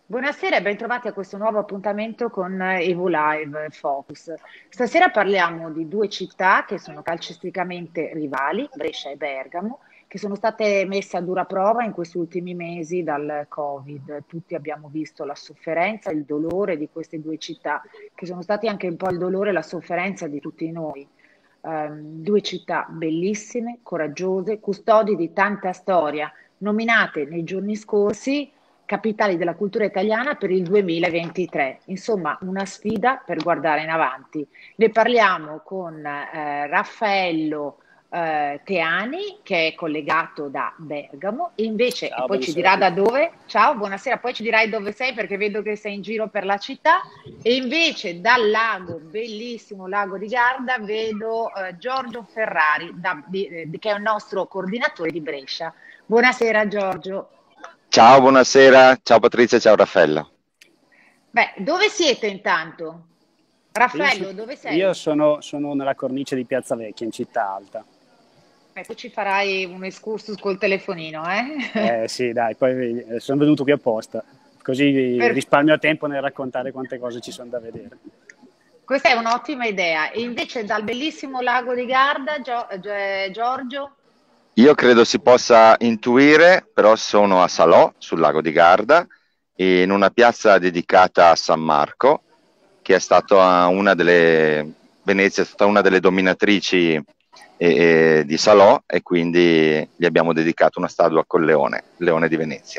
Buonasera e bentrovati a questo nuovo appuntamento con Evo Live Focus. Stasera parliamo di due città che sono calcisticamente rivali, Brescia e Bergamo, che sono state messe a dura prova in questi ultimi mesi dal Covid. Tutti abbiamo visto la sofferenza e il dolore di queste due città, che sono stati anche un po' il dolore e la sofferenza di tutti noi. Due città bellissime, coraggiose, custodi di tanta storia, nominate nei giorni scorsi capitali della cultura italiana per il 2023. Insomma, una sfida per guardare in avanti. Ne parliamo con Raffaello Teani, che è collegato da Bergamo, e invece, e Ciao, poi ci buonasera a dirà da tutti. dove. Ciao, buonasera, poi ci dirai dove sei perché vedo che sei in giro per la città. E invece dal lago, bellissimo lago di Garda, vedo Giorgio Ferrari, che è il nostro coordinatore di Brescia. Buonasera Giorgio. Ciao, buonasera. Ciao Patrizia, ciao Raffaella. Beh, dove siete intanto? Io, so- Raffaello, dove io sei? sono nella cornice di Piazza Vecchia, in città alta. Tu ci farai un excursus col telefonino, eh? Sì, dai, poi sono venuto qui apposta, così Per- risparmio tempo nel raccontare quante cose ci sono da vedere. Questa è un'ottima idea. E invece dal bellissimo lago di Garda, Giorgio? Io credo si possa intuire, però sono a Salò, sul lago di Garda, in una piazza dedicata a San Marco, che è stata una delle Venezia è stata una delle dominatrici di Salò e quindi gli abbiamo dedicato una statua col leone, il leone di Venezia.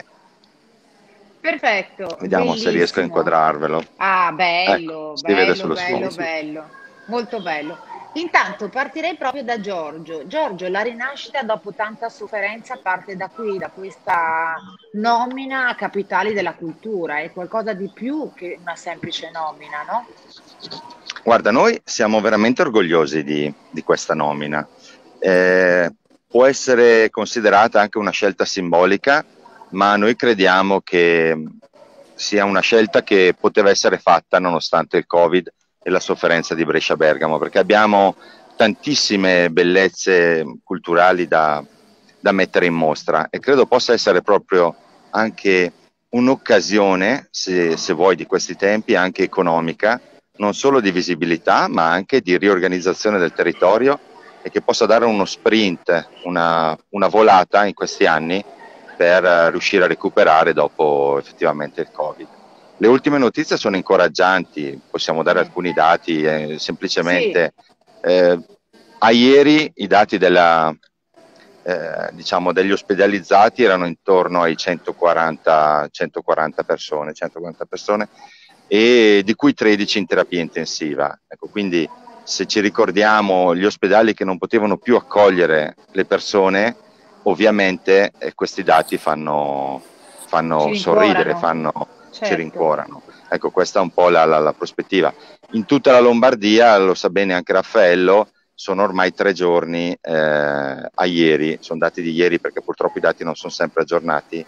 Perfetto, Vediamo se riesco a bellissimo. inquadrarvelo. Ah, Ecco, bello, si vede bello, sullo bello, sfondo. bello, molto bello. Intanto partirei proprio da Giorgio. Giorgio, la rinascita dopo tanta sofferenza parte da qui, da questa nomina a capitali della cultura. È qualcosa di più che una semplice nomina, no? Guarda, noi siamo veramente orgogliosi di questa nomina. Può essere considerata anche una scelta simbolica, ma noi crediamo che sia una scelta che poteva essere fatta nonostante il Covid e la sofferenza di Brescia-Bergamo, perché abbiamo tantissime bellezze culturali da mettere in mostra e credo possa essere proprio anche un'occasione, se vuoi, di questi tempi, anche economica, non solo di visibilità, ma anche di riorganizzazione del territorio e che possa dare uno sprint, una volata in questi anni per riuscire a recuperare dopo effettivamente il Covid. Le ultime notizie sono incoraggianti, possiamo dare Mm. alcuni dati, Sì, semplicemente a ieri i dati diciamo degli ospedalizzati erano intorno ai 140 persone, 140 persone e di cui 13 in terapia intensiva. Ecco, quindi se ci ricordiamo gli ospedali che non potevano più accogliere le persone, ovviamente questi dati ci fanno sorridere, rincuorano, ci certo. rincuorano. Ecco, questa è un po' la prospettiva. In tutta la Lombardia, lo sa bene anche Raffaello, sono ormai 3 giorni a ieri, sono dati di ieri perché purtroppo i dati non sono sempre aggiornati,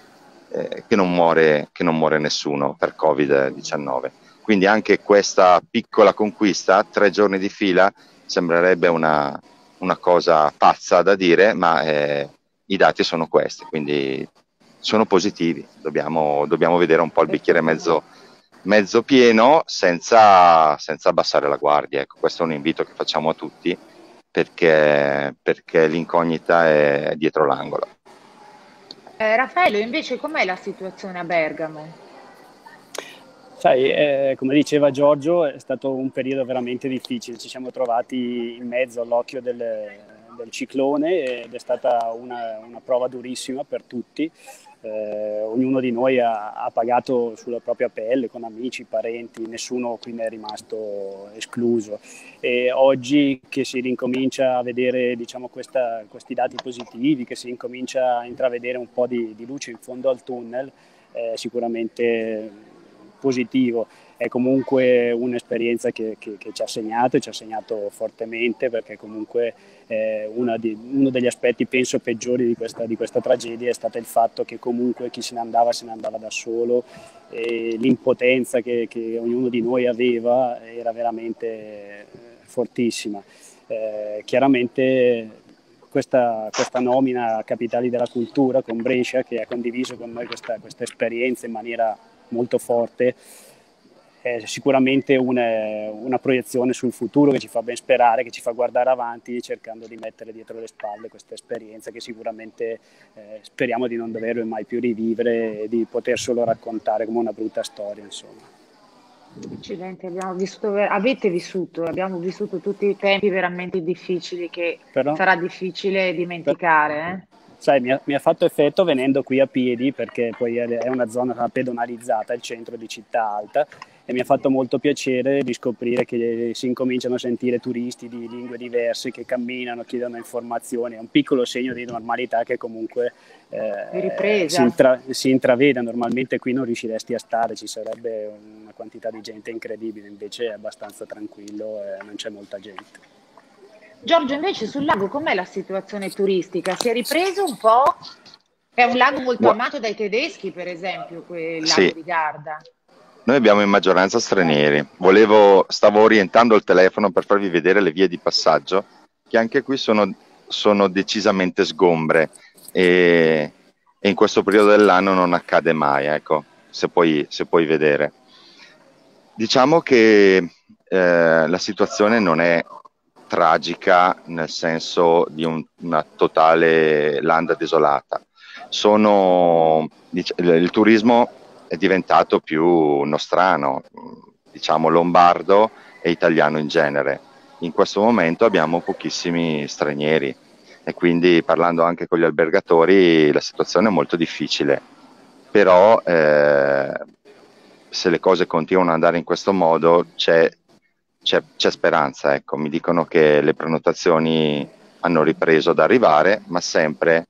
che non muore nessuno per Covid-19. Quindi anche questa piccola conquista, 3 giorni di fila, sembrerebbe una cosa pazza da dire, ma i dati sono questi, quindi sono positivi. Dobbiamo vedere un po' il bicchiere mezzo pieno senza abbassare la guardia. Ecco, questo è un invito che facciamo a tutti perché l'incognita è dietro l'angolo. Raffaello, invece, com'è la situazione a Bergamo? Sai, come diceva Giorgio, è stato un periodo veramente difficile. Ci siamo trovati in mezzo all'occhio del ciclone ed è stata una prova durissima per tutti. Ognuno di noi ha pagato sulla propria pelle, con amici, parenti, nessuno qui ne è rimasto escluso. E oggi che si ricomincia a vedere, diciamo, questi dati positivi, che si incomincia a intravedere un po' di luce in fondo al tunnel, sicuramente positivo. È comunque un'esperienza che ci ha segnato e ci ha segnato fortemente, perché comunque uno degli aspetti penso peggiori di questa tragedia è stato il fatto che comunque chi se ne andava da solo, e l'impotenza che ognuno di noi aveva era veramente fortissima. Chiaramente questa nomina a Capitali della Cultura con Brescia, che ha condiviso con noi questa esperienza in maniera molto forte, è sicuramente una proiezione sul futuro che ci fa ben sperare, che ci fa guardare avanti, cercando di mettere dietro le spalle questa esperienza che sicuramente speriamo di non dover mai più rivivere e di poter solo raccontare come una brutta storia, insomma. Accidenti, abbiamo vissuto tutti i tempi veramente difficili che Però, sarà difficile dimenticare, sai, mi ha fatto effetto venendo qui a piedi, perché poi è una zona pedonalizzata, il centro di Città Alta, e mi ha fatto molto piacere di scoprire che si incominciano a sentire turisti di lingue diverse che camminano, chiedono informazioni. È un piccolo segno di normalità che comunque Di ripresa. si intravede. Normalmente qui non riusciresti a stare, ci sarebbe una quantità di gente incredibile, invece è abbastanza tranquillo e non c'è molta gente. Giorgio, invece sul lago com'è la situazione turistica? Si è ripreso un po'? È un lago molto Gua- amato dai tedeschi, per esempio, quel lago Sì, di Garda. noi abbiamo in maggioranza stranieri. Stavo orientando il telefono per farvi vedere le vie di passaggio, che anche qui sono decisamente sgombre e in questo periodo dell'anno non accade mai, ecco, se puoi vedere. Diciamo che la situazione non è tragica nel senso di una totale landa desolata. Il turismo è diventato più nostrano, diciamo lombardo e italiano in genere. In questo momento abbiamo pochissimi stranieri e quindi, parlando anche con gli albergatori, la situazione è molto difficile. Però se le cose continuano ad andare in questo modo c'è speranza, ecco. Mi dicono che le prenotazioni hanno ripreso ad arrivare, ma sempre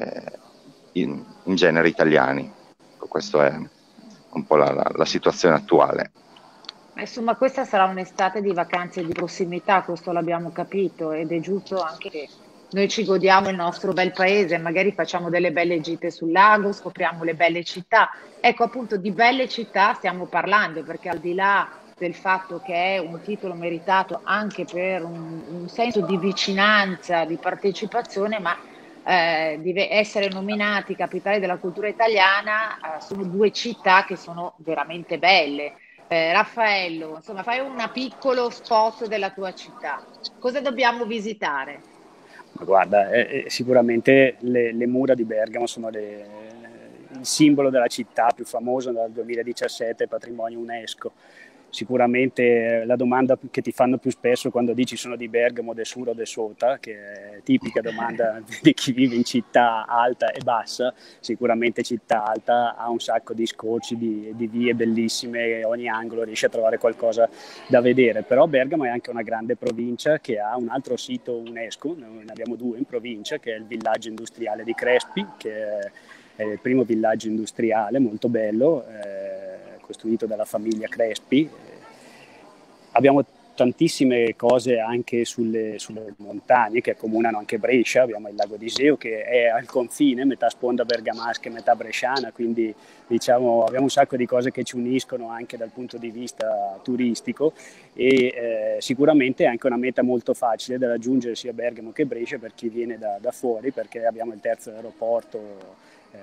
in genere italiani. Questa è un po' la situazione attuale. Ma insomma, questa sarà un'estate di vacanze di prossimità, questo l'abbiamo capito, ed è giusto anche che noi ci godiamo il nostro bel paese, magari facciamo delle belle gite sul lago, scopriamo le belle città. Ecco, appunto, di belle città stiamo parlando, perché al di là del fatto che è un titolo meritato anche per un senso di vicinanza, di partecipazione, ma essere nominati capitali della cultura italiana, sono due città che sono veramente belle. Raffaello, insomma, fai un piccolo spot della tua città. Cosa dobbiamo visitare? Ma guarda, sicuramente le mura di Bergamo sono il simbolo della città più famoso dal 2017, patrimonio UNESCO. Sicuramente la domanda che ti fanno più spesso quando dici sono di Bergamo, de Sur o de Sota, che è tipica domanda di chi vive in città alta e bassa. Sicuramente città alta ha un sacco di scorci, di vie bellissime, ogni angolo riesce a trovare qualcosa da vedere, però Bergamo è anche una grande provincia che ha un altro sito UNESCO, ne abbiamo due in provincia, che è il villaggio industriale di Crespi, che è il primo villaggio industriale molto bello, costruito dalla famiglia Crespi. Abbiamo tantissime cose anche sulle montagne che accomunano anche Brescia. Abbiamo il lago di Iseo che è al confine, metà sponda bergamasca e metà bresciana, quindi diciamo abbiamo un sacco di cose che ci uniscono anche dal punto di vista turistico e sicuramente è anche una meta molto facile da raggiungere sia Bergamo che Brescia per chi viene da fuori, perché abbiamo il terzo aeroporto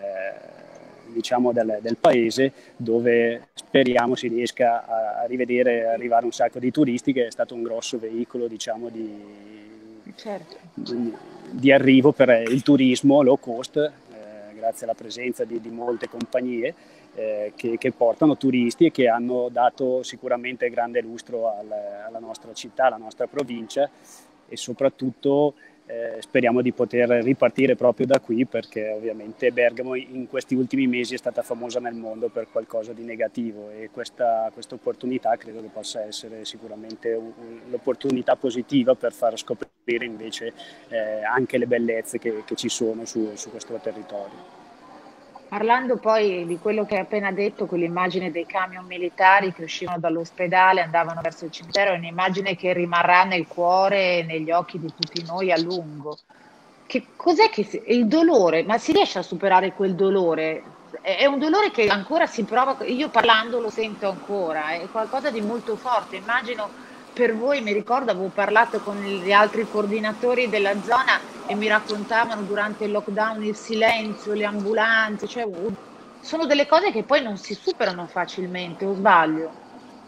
diciamo del paese, dove speriamo si riesca a rivedere arrivare un sacco di turisti, che è stato un grosso veicolo, diciamo, Certo. di arrivo per il turismo low cost, grazie alla presenza di molte compagnie che portano turisti e che hanno dato sicuramente grande lustro alla nostra città, alla nostra provincia, e soprattutto speriamo di poter ripartire proprio da qui, perché ovviamente Bergamo in questi ultimi mesi è stata famosa nel mondo per qualcosa di negativo, e questa opportunità credo che possa essere sicuramente l'opportunità positiva per far scoprire invece anche le bellezze che ci sono su questo territorio. Parlando poi di quello che hai appena detto, quell'immagine dei camion militari che uscivano dall'ospedale e andavano verso il cimitero, è un'immagine che rimarrà nel cuore e negli occhi di tutti noi a lungo. Che cos'è il dolore? Ma si riesce a superare quel dolore? È un dolore che ancora si prova, io parlando lo sento ancora, è qualcosa di molto forte. Immagino per voi, mi ricordo, avevo parlato con gli altri coordinatori della zona e mi raccontavano durante il lockdown il silenzio, le ambulanze, cioè sono delle cose che poi non si superano facilmente, o sbaglio?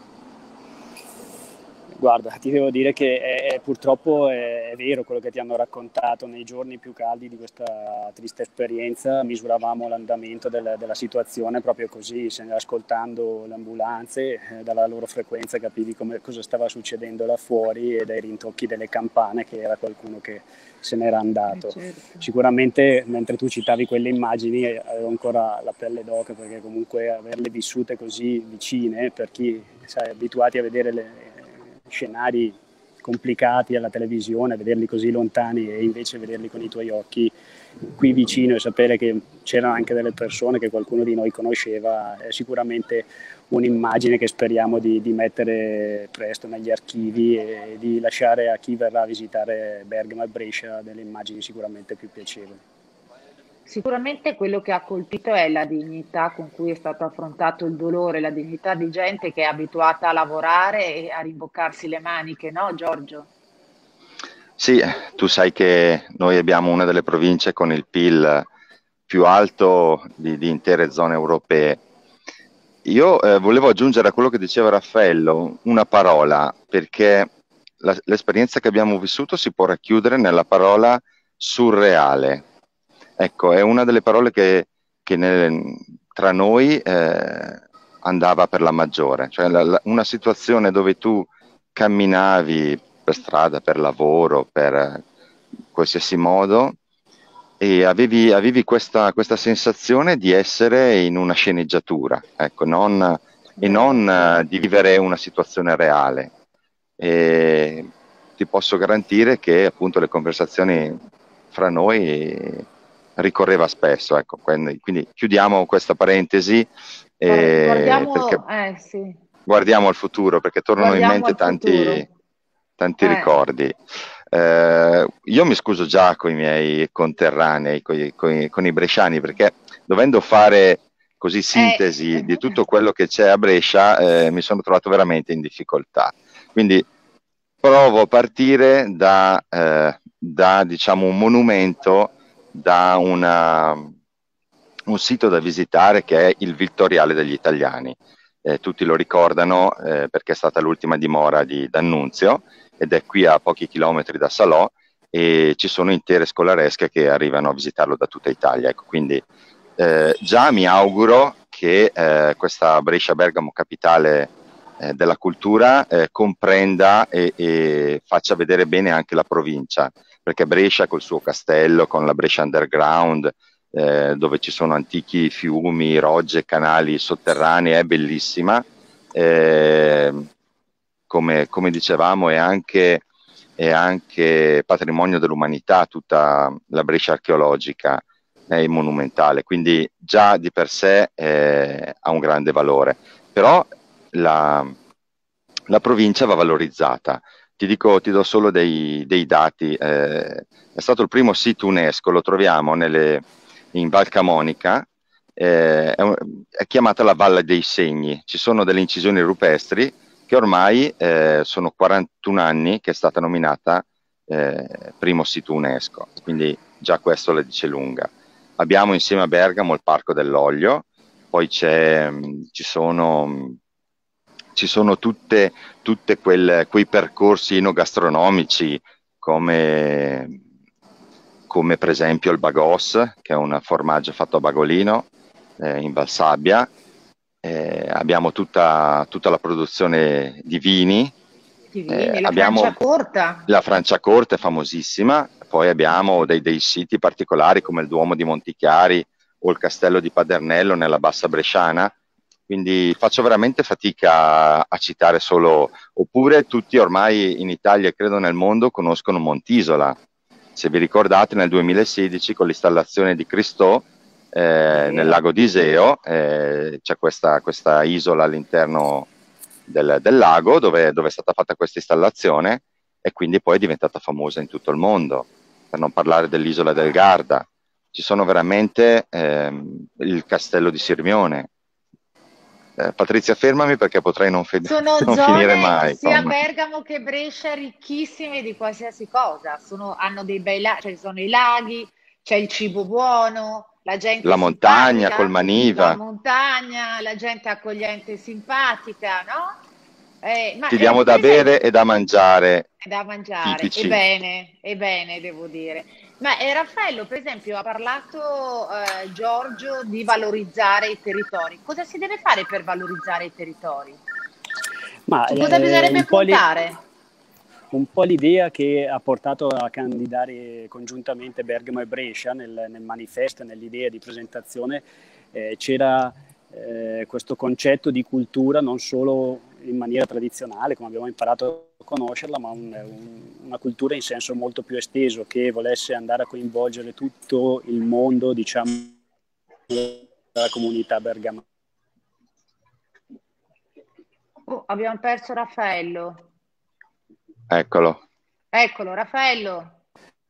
Guarda, ti devo dire che purtroppo è vero quello che ti hanno raccontato. Nei giorni più caldi di questa triste esperienza misuravamo l'andamento della situazione proprio così, ascoltando le ambulanze, dalla loro frequenza capivi cosa stava succedendo là fuori, e dai rintocchi delle campane che era qualcuno che se n'era andato. Certo. Sicuramente mentre tu citavi quelle immagini avevo ancora la pelle d'oca, perché comunque averle vissute così vicine, per chi sai, è abituati a vedere scenari complicati alla televisione, vederli così lontani e invece vederli con i tuoi occhi qui vicino, e sapere che c'erano anche delle persone che qualcuno di noi conosceva, è sicuramente un'immagine che speriamo di mettere presto negli archivi, e di lasciare a chi verrà a visitare Bergamo e Brescia delle immagini sicuramente più piacevoli. Sicuramente quello che ha colpito è la dignità con cui è stato affrontato il dolore, la dignità di gente che è abituata a lavorare e a rimboccarsi le maniche, no, Giorgio? Sì, tu sai che noi abbiamo una delle province con il PIL più alto di intere zone europee. Io volevo aggiungere a quello che diceva Raffaello una parola, perché l'esperienza che abbiamo vissuto si può racchiudere nella parola surreale. Ecco, è una delle parole che tra noi andava per la maggiore, cioè una situazione dove tu camminavi per strada, per lavoro, per qualsiasi modo, e avevi questa sensazione di essere in una sceneggiatura, ecco, e Vero, non sì. di vivere una situazione reale. E ti posso garantire che appunto le conversazioni fra noi ricorreva spesso, ecco, quindi chiudiamo questa parentesi perché Guardiamo, sì, guardiamo al futuro, perché tornano in guardiamo mente al tanti, futuro. tanti Eh, ricordi. Io mi scuso già con i miei conterranei, con i bresciani, perché dovendo fare così eh, sintesi di tutto quello che c'è a Brescia, mi sono trovato veramente in difficoltà. Quindi provo a partire da diciamo, un monumento, da un sito da visitare che è il Vittoriale degli Italiani. Tutti lo ricordano perché è stata l'ultima dimora di D'Annunzio, ed è qui a pochi chilometri da Salò, e ci sono intere scolaresche che arrivano a visitarlo da tutta Italia. Ecco, quindi già mi auguro che questa Brescia-Bergamo capitale della cultura comprenda e faccia vedere bene anche la provincia, perché Brescia col suo castello, con la Brescia Underground, dove ci sono antichi fiumi, rogge, canali sotterranei, è bellissima. Eh, come dicevamo, è anche patrimonio dell'umanità, tutta la Brescia archeologica e monumentale, quindi già di per sé ha un grande valore. Però la provincia va valorizzata. Ti do solo dei dati. È stato il primo sito UNESCO, lo troviamo in Val Camonica, è chiamata la Valle dei Segni. Ci sono delle incisioni rupestri che ormai sono 41 anni che è stata nominata primo sito UNESCO, quindi già questo la dice lunga. Abbiamo insieme a Bergamo il Parco dell'Olio, poi ci sono tutte quei percorsi enogastronomici come per esempio il Bagos, che è un formaggio fatto a Bagolino in Valsabbia. Abbiamo tutta la produzione di vini, Divini, la abbiamo Franciacorta. la Franciacorta è famosissima, poi abbiamo dei siti particolari come il Duomo di Montichiari o il Castello di Padernello nella Bassa Bresciana, quindi faccio veramente fatica a citare solo, oppure tutti ormai in Italia e credo nel mondo conoscono Montisola. Se vi ricordate, nel 2016 con l'installazione di Christò nel Vero. lago di Iseo c'è questa isola all'interno del lago dove è stata fatta questa installazione, e quindi poi è diventata famosa in tutto il mondo, per non parlare dell'isola del Garda. Ci sono veramente il castello di Sirmione. Patrizia, fermami perché potrei Sono non finire zone mai. sia Bergamo che Brescia ricchissime di qualsiasi cosa. Hanno dei bei laghi, cioè ci sono i laghi, c'è il cibo buono, la gente la montagna col simpatica, la Maniva. montagna, la gente accogliente e simpatica, no? Ma Ti diamo per da bere esempio, e da mangiare è da mangiare, tipici. è bene, devo dire. Ma Raffaello, per esempio, ha parlato Giorgio di valorizzare i territori. Cosa si deve fare per valorizzare i territori? Ma Su cosa bisognerebbe puntare? un po' l'idea che ha portato a candidare congiuntamente Bergamo e Brescia nel manifesto, nell'idea di presentazione, c'era questo concetto di cultura non solo in maniera tradizionale, come abbiamo imparato a conoscerla, ma una cultura in senso molto più esteso, che volesse andare a coinvolgere tutto il mondo, diciamo, della comunità bergamasca. Oh, abbiamo perso Raffaello. Eccolo. Eccolo, Raffaello,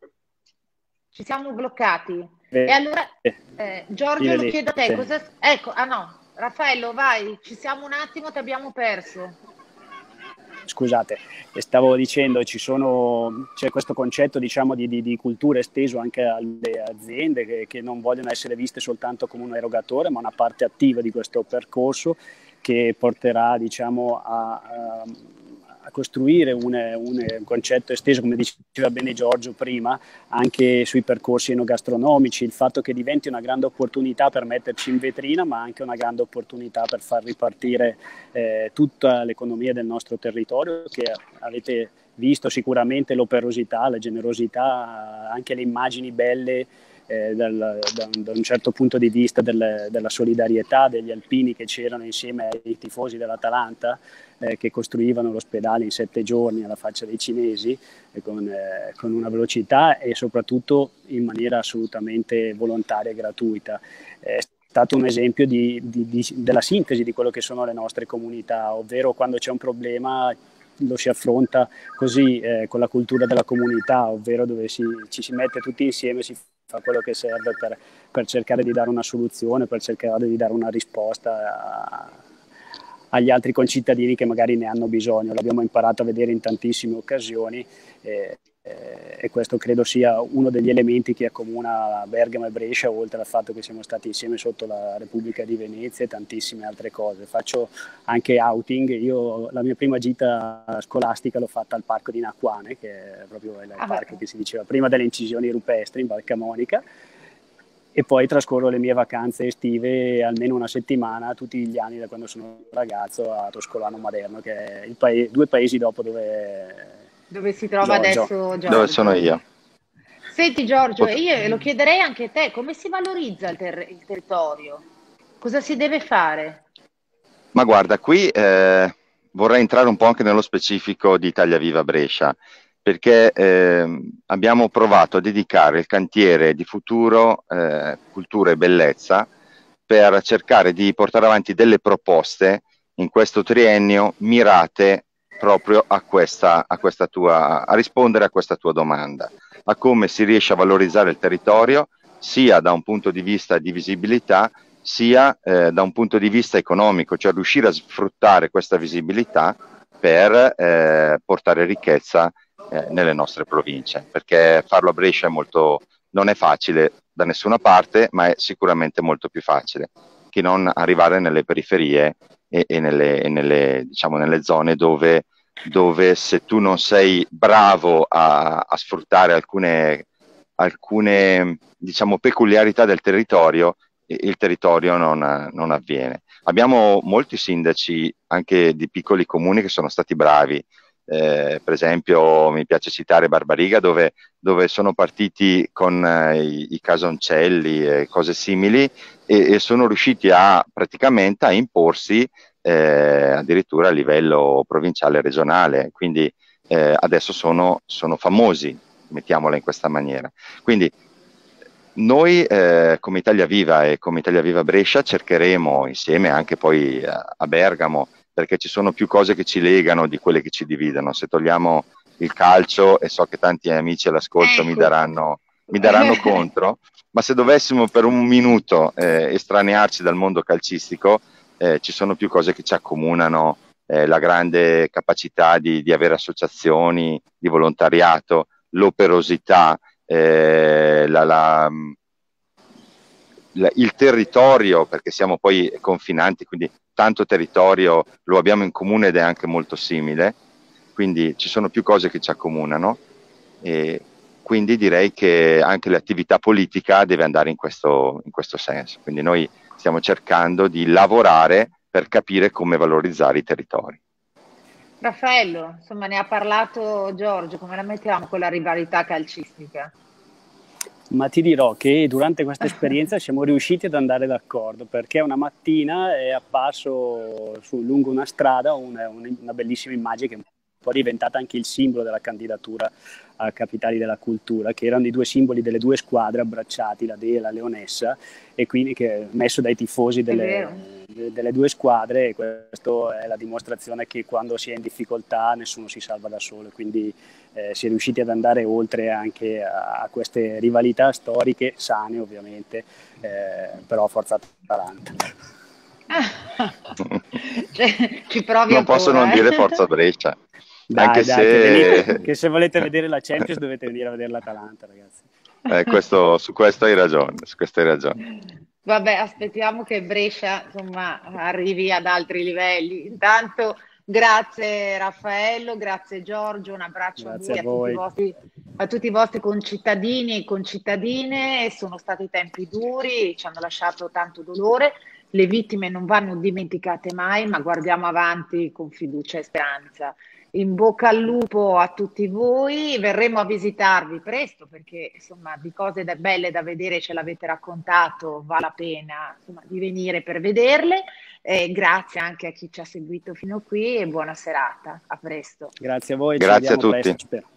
ci siamo bloccati. E allora, Giorgio, lo chiedo a te, Ecco, ah no, Raffaello, vai, ci siamo un attimo, ti abbiamo perso. Scusate, stavo dicendo, c'è questo concetto, diciamo, di cultura esteso anche alle aziende che non vogliono essere viste soltanto come un erogatore, ma una parte attiva di questo percorso che porterà, diciamo, a costruire un concetto esteso, come diceva bene Giorgio prima, anche sui percorsi enogastronomici, il fatto che diventi una grande opportunità per metterci in vetrina, ma anche una grande opportunità per far ripartire tutta l'economia del nostro territorio, che avete visto sicuramente l'operosità, la generosità, anche le immagini belle da un certo punto di vista della solidarietà degli alpini che c'erano insieme ai tifosi dell'Atalanta, che costruivano l'ospedale in 7 giorni alla faccia dei cinesi, con una velocità e soprattutto in maniera assolutamente volontaria e gratuita. È stato un esempio della sintesi di quello che sono le nostre comunità, ovvero quando c'è un problema lo si affronta così, con la cultura della comunità, ovvero dove ci si mette tutti insieme, si fa quello che serve per cercare di dare una soluzione, per cercare di dare una risposta agli altri concittadini che magari ne hanno bisogno. L'abbiamo imparato a vedere in tantissime occasioni e questo credo sia uno degli elementi che accomuna Bergamo e Brescia, oltre al fatto che siamo stati insieme sotto la Repubblica di Venezia e tantissime altre cose. Faccio anche outing, io la mia prima gita scolastica l'ho fatta al parco di Naquane, che è proprio il parco che si diceva prima delle incisioni rupestri in Val Camonica, e poi trascorro le mie vacanze estive almeno una settimana tutti gli anni da quando sono ragazzo a Toscolano Maderno, che è 2 paesi dopo dove si trova Giorgio. adesso Giorgio. Dove sono io. Senti Giorgio, io lo chiederei anche a te, come si valorizza il territorio? Cosa si deve fare? Ma guarda, qui vorrei entrare un po' anche nello specifico di Italia Viva Brescia, perché abbiamo provato a dedicare il cantiere di futuro, cultura e bellezza, per cercare di portare avanti delle proposte in questo triennio mirate proprio a rispondere a questa tua domanda, a come si riesce a valorizzare il territorio sia da un punto di vista di visibilità sia da un punto di vista economico, cioè riuscire a sfruttare questa visibilità per portare ricchezza nelle nostre province, perché farlo a Brescia non è facile da nessuna parte, ma è sicuramente molto più facile che non arrivare nelle periferie e nelle zone dove se tu non sei bravo a sfruttare alcune diciamo, peculiarità del territorio, il territorio non avviene. Abbiamo molti sindaci anche di piccoli comuni che sono stati bravi. Per esempio mi piace citare Barbariga dove sono partiti con i casoncelli e cose simili e sono riusciti praticamente a imporsi addirittura a livello provinciale e regionale, quindi adesso sono famosi, mettiamola in questa maniera. Quindi noi come Italia Viva e come Italia Viva Brescia cercheremo insieme anche poi a Bergamo, perché ci sono più cose che ci legano di quelle che ci dividono. Se togliamo il calcio, e so che tanti amici all'ascolto mi daranno contro, ma se dovessimo per un minuto estranearci dal mondo calcistico, ci sono più cose che ci accomunano, la grande capacità di avere associazioni, di volontariato, l'operosità, il territorio, perché siamo poi confinanti, quindi tanto territorio lo abbiamo in comune ed è anche molto simile, quindi ci sono più cose che ci accomunano, e quindi direi che anche l'attività politica deve andare in questo senso. Quindi noi stiamo cercando di lavorare per capire come valorizzare i territori. Raffaello, insomma, ne ha parlato Giorgio, come la mettiamo con la rivalità calcistica? Ma ti dirò che durante questa esperienza siamo riusciti ad andare d'accordo, perché una mattina è apparso lungo una strada una bellissima immagine che è un po' diventata anche il simbolo della candidatura a Capitali della Cultura, che erano i due simboli delle due squadre abbracciati, la Dea e la Leonessa, e quindi che messo dai tifosi delle due squadre, e questo è la dimostrazione che quando si è in difficoltà nessuno si salva da solo, quindi si è riusciti ad andare oltre anche a queste rivalità storiche, sane ovviamente, però forza Atalanta. Cioè, ci provi non ancora, posso non dire forza Brescia. Dai, se... che se volete vedere la Champions dovete venire a vedere l'Atalanta, ragazzi. Su questo hai ragione, Vabbè, aspettiamo che Brescia, insomma, arrivi ad altri livelli. Intanto, grazie Raffaello, grazie Giorgio, un abbraccio grazie a voi, a tutti i vostri concittadini e concittadine. Sono stati tempi duri, ci hanno lasciato tanto dolore. Le vittime non vanno dimenticate mai, ma guardiamo avanti con fiducia e speranza. In bocca al lupo a tutti voi, verremo a visitarvi presto perché insomma di cose belle da vedere ce l'avete raccontato, vale la pena insomma, di venire per vederle. Grazie anche a chi ci ha seguito fino qui e buona serata, a presto. Grazie a voi, grazie a tutti. Presto, spero.